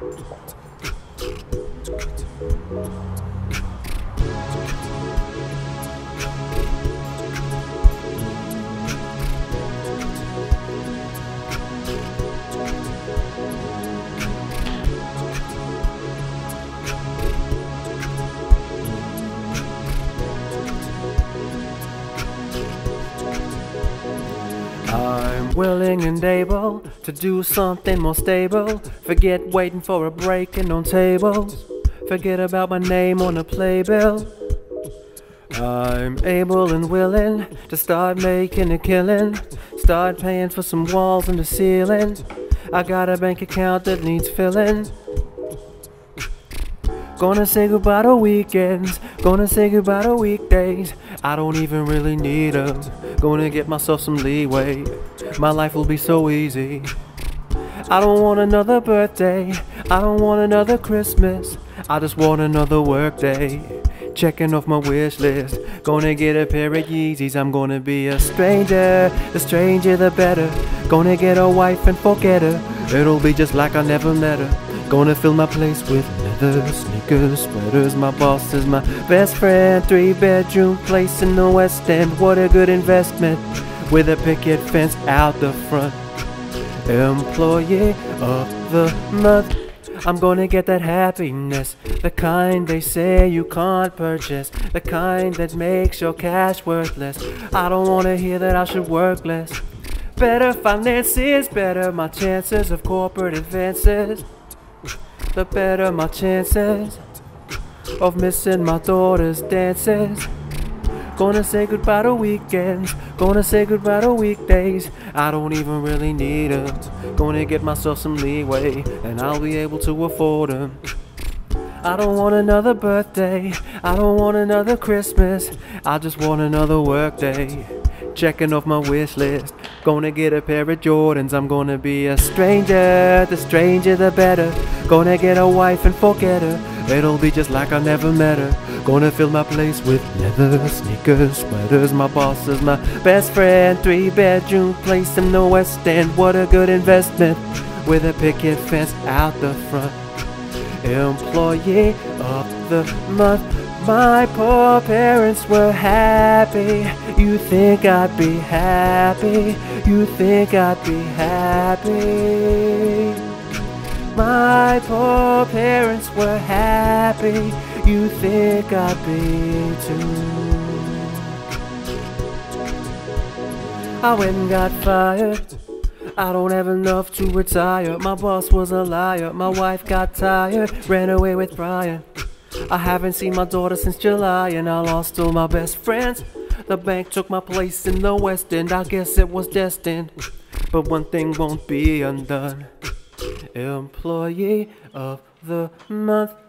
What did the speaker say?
I'm willing and able to do something more stable. Forget waiting for a break on tables. Forget about my name on a playbill. I'm able and willing to start making a killing. Start paying for some walls and the ceiling. I got a bank account that needs filling. Gonna say goodbye to weekends, gonna say goodbye to weekdays. I don't even really need them. Gonna get myself some leeway. My life will be so easy. I don't want another birthday, I don't want another Christmas. I just want another work day. Checking off my wish list. Gonna get a pair of Yeezys. I'm gonna be a stranger, the stranger the better. Gonna get a wife and forget her. It'll be just like I never met her. Gonna fill my place with leather, sneakers, sweaters. My boss is my best friend. 3-bedroom place in the West End. What a good investment, with a picket fence out the front. Employee of the month. I'm gonna get that happiness, the kind they say you can't purchase, the kind that makes your cash worthless. I don't wanna hear that I should work less. Better finances, better my chances of corporate advances. The better my chances of missing my daughter's dances. Gonna say goodbye to weekends, gonna say goodbye to weekdays. I don't even really need them. Gonna get myself some leeway, and I'll be able to afford them. I don't want another birthday, I don't want another Christmas. I just want another work day. Checking off my wish list. Gonna get a pair of Jordans. I'm gonna be a stranger, the stranger the better. Gonna get a wife and forget her. It'll be just like I never met her. Gonna fill my place with leather, sneakers, sweaters. My boss is my best friend. 3-bedroom place in the West End. What a good investment, with a picket fence out the front. Employee of the month. My poor parents were happy. You think I'd be happy? You think I'd be happy? My poor parents were happy. You think I'd be too? I went and got fired. I don't have enough to retire. My boss was a liar. My wife got tired, ran away with Brian. I haven't seen my daughter since July, and I lost all my best friends. The bank took my place in the West End. I guess it was destined, but one thing won't be undone. Employee of the month.